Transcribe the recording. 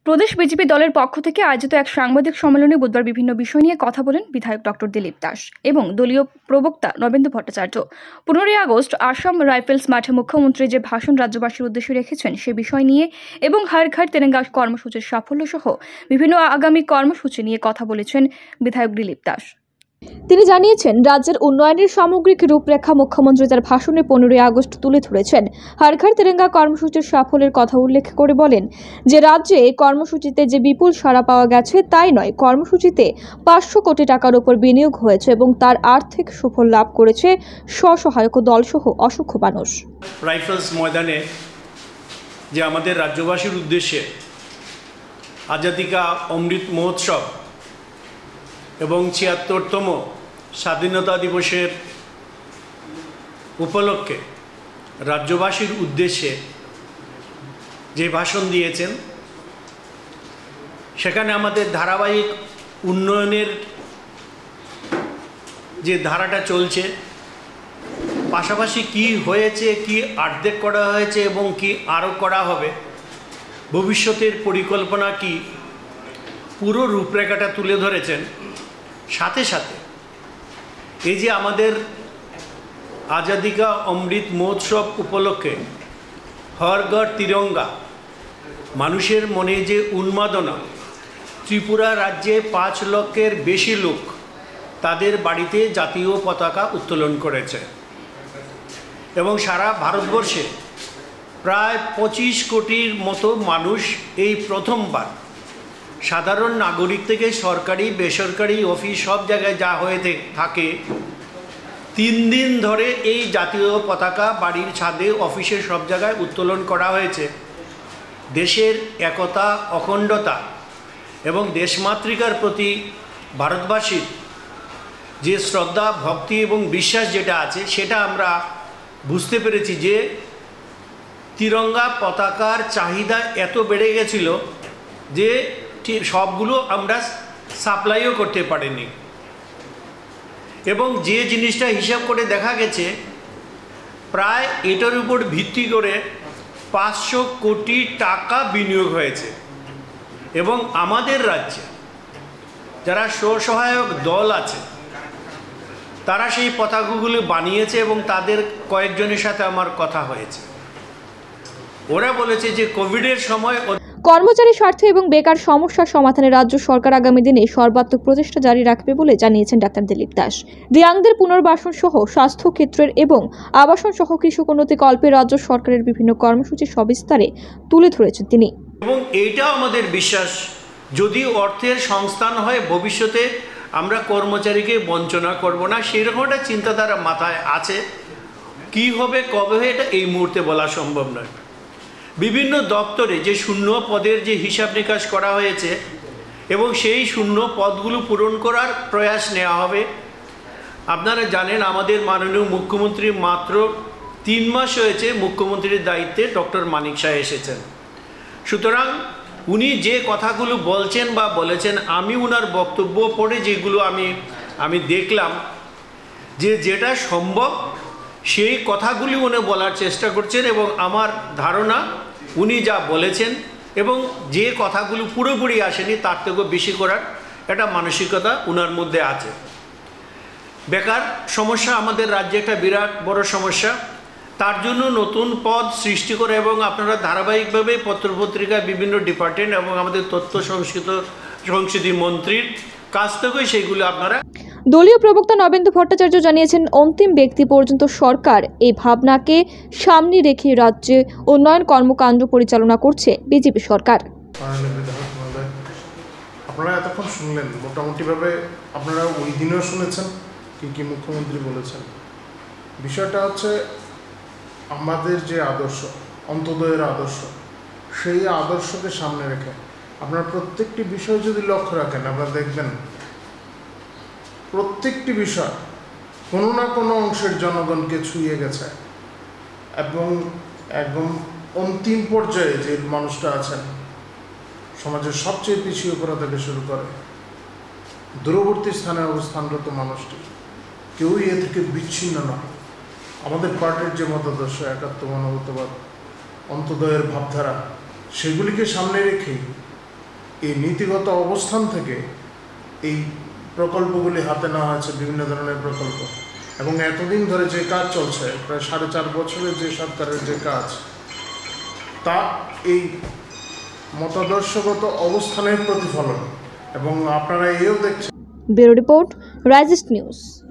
প্রদেশ BJP দলের পক্ষ থেকে আয়োজিত এক সাংবাদিক সম্মেলনে বুধবার বিভিন্ন বিষয় নিয়ে কথা বলেন বিধায়ক ডক্টর দিলীপ দাস এবং দলীয় প্রবক্তা নবেন্দু ভট্টাচার্য। 15 আগস্ট আসাম রাইফেলস মাঠে মুখ্যমন্ত্রী যে ভাষণ রাজ্যবাসীর উদ্দেশ্যে রেখেছেন সে বিষয় নিয়ে এবং হর ঘর তিরঙ্গা কর্মসূচির সাফল্য সহ বিভিন্ন আগামী কর্মসূচি নিয়ে কথা বলেছেন বিধায়ক দিলীপ দাস। তিনি জানিয়েছেন, রাজ্যের উন্নয়নের সামগ্রিক রূপরেখা মুখ্যমন্ত্রী তার ভাষণে 15 আগস্ট তুলে ধরেছেন। হর ঘর তিরঙ্গা কর্মসূচির সাফল্যের কথা উল্লেখ করে বলেন যে রাজ্যে কর্মসূচিতে যে বিপুল সাড়া পাওয়া গেছে তাই নয়, কর্মসূচিতে 500 কোটি টাকার উপর বিনিয়োগ হয়েছে এবং তার আর্থিক সুফল লাভ করেছে স্বসহায়ক দলসহ অসংখ্য মানুষ। রাইফেলস ময়দানে যে আমাদের রাজ্যবাসীর উদ্দেশ্যে আজাদী কা অমৃত মহোৎসব এবং ৭৬তম স্বাধীনতা দিবসের উপলক্ষে রাজ্যবাসীর উদ্দেশ্যে যে ভাষণ দিয়েছেন সেখানে আমাদের ধারাবাহিক উন্নয়নের যে ধারাটা চলছে, পাশাপাশি কি হয়েছে, কি অর্ধেক করা হয়েছে এবং কি আরও করা হবে, ভবিষ্যতের পরিকল্পনা কি, পুরো রূপরেখাটা তুলে ধরেছেন। সাথে সাথে এই যে আমাদের আজাদী কা অমৃত মহোৎসব উপলক্ষে হর ঘর তিরঙ্গা, মানুষের মনে যে উন্মাদনা, ত্রিপুরা রাজ্যে 5 লক্ষের বেশি লোক তাদের বাড়িতে জাতীয় পতাকা উত্তোলন করেছে এবং সারা ভারতবর্ষে প্রায় 25 কোটির মতো মানুষ এই প্রথমবার সাধারণ নাগরিক থেকে সরকারি বেসরকারি অফিস সব জায়গায় যা হয়ে থাকে 3 দিন ধরে এই জাতীয় পতাকা বাড়ির ছাদে অফিসের সব জায়গায় উত্তোলন করা হয়েছে। দেশের একতা, অখণ্ডতা এবং দেশমাতৃকার প্রতি ভারতবাসীর যে শ্রদ্ধা, ভক্তি এবং বিশ্বাস যেটা আছে সেটা আমরা বুঝতে পেরেছি যে তিরঙ্গা পতাকার চাহিদা এত বেড়ে গেছিল যে সবগুলো আমরা সাপ্লাইও করতে পারিনি এবং যে জিনিসটা হিসাব করে দেখা গেছে প্রায় এটার উপর ভিত্তি করে 500 কোটি টাকা বিনিয়োগ হয়েছে এবং আমাদের রাজ্যে যারা স্বসহায়ক দল আছে তারা সেই পতাকাগুলো বানিয়েছে এবং তাদের কয়েকজনের সাথে আমার কথা হয়েছে। ওরা বলেছে যে কোভিডের সময় কর্মচারী স্বার্থ এবং বেকার সমস্যার সমাধানে রাজ্য সরকার আগামী দিনে সর্বাত্মক প্রচেষ্টা জারি রাখবে বলে জানিয়েছেন ডাক্তার দিলীপ দাস। দিয়াংদের পুনর্বাসন সহ স্বাস্থ্য ক্ষেত্রের এবং আবাসন সহ কৃষক উন্নতি কল্পে রাজ্য সরকারের বিভিন্ন কর্মসূচি সবিস্তারে তুলে ধরেছেন তিনি। এবং এইটাও আমাদের বিশ্বাস, যদি অর্থের সংস্থান হয় ভবিষ্যতে আমরা কর্মচারীকে বঞ্চনা করব না, সেরকম একটা চিন্তাধারা মাথায় আছে। কি হবে কবে হবে এটা এই মুহূর্তে বলা সম্ভব নয়। বিভিন্ন দপ্তরে যে শূন্য পদের যে হিসাব নিকাশ করা হয়েছে এবং সেই শূন্য পদগুলো পূরণ করার প্রয়াস নেওয়া হবে। আপনারা জানেন আমাদের মাননীয় মুখ্যমন্ত্রী মাত্র 3 মাস হয়েছে মুখ্যমন্ত্রীর দায়িত্বে ডক্টর মানিক শাহ এসেছেন। সুতরাং উনি যে কথাগুলো বলছেন বা বলেছেন, আমি ওনার বক্তব্য পড়ে যেগুলো আমি দেখলাম যে যেটা সম্ভব সেই কথাগুলি উনি বলার চেষ্টা করছেন এবং আমার ধারণা উনি যা বলেছেন এবং যে কথাগুলো পুরোপুরি আসেনি তার থেকেও বেশি করার একটা মানসিকতা ওনার মধ্যে আছে। বেকার সমস্যা আমাদের রাজ্যে একটা বিরাট বড় সমস্যা, তার জন্য নতুন পদ সৃষ্টি করে এবং আপনারা ধারাবাহিকভাবে পত্রপত্রিকায় বিভিন্ন ডিপার্টমেন্ট এবং আমাদের তথ্য সংস্কৃতি মন্ত্রীর কাছ থেকেই সেইগুলো আপনারা। দলীয় প্রবক্তা নবেন্দু ভট্টাচার্য জানিয়েছেন, অন্তিম ব্যক্তি পর্যন্ত সরকার এই ভাবনাকে সামনে রেখে রাজ্যে উন্নয়ন কর্মকাণ্ড পরিচালনা করছে বিজেপি সরকার। আপনারা এতক্ষণ শুনলেন, মোটামুটিভাবে আপনারা ওই দিনেও শুনেছেন কি মুখ্যমন্ত্রী বলেছেন। বিষয়টা হচ্ছে আমাদের যে আদর্শ, অন্তোদয়ের আদর্শ, সেই আদর্শকে সামনে রেখে আপনারা প্রত্যেকটি বিষয় যদি লক্ষ্য রাখেন, আপনারা দেখবেন প্রত্যেকটি বিষয় কোনো না কোনো অংশের জনগণকে ছুঁয়ে গেছে এবং একদম অন্তিম পর্যায়ে যে মানুষটা আছেন, সমাজের সবচেয়ে পিছিয়ে পড়া থেকে শুরু করে দূরবর্তী স্থানে অবস্থানরত মানুষটি, কেউই এ থেকে বিচ্ছিন্ন নয়। আমাদের পার্টির যে মতাদর্শ, একাত্ম মানবতাবাদ, অন্তোদয়ের ভাবধারা, সেগুলিকে সামনে রেখেই এই নীতিগত অবস্থান থেকে এই প্রকল্পগুলি হাতে নেওয়া হয়েছে, বিভিন্ন ধরনের প্রকল্প, এবং এতদিন ধরে যে কাজ চলছে, প্রায় 4.5 বছরের যে সরকারের যে কাজ, তা এই মতাদর্শগত অবস্থানের প্রতিফলন। এবং আপনারা এও দেখছেন। ব্যুরো রিপোর্ট, রাইজিস্ট নিউজ।